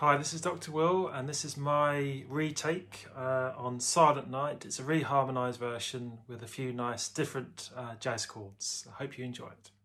Hi, this is Dr. Will, and this is my retake on Silent Night. It's a reharmonised version with a few nice different jazz chords. I hope you enjoy it.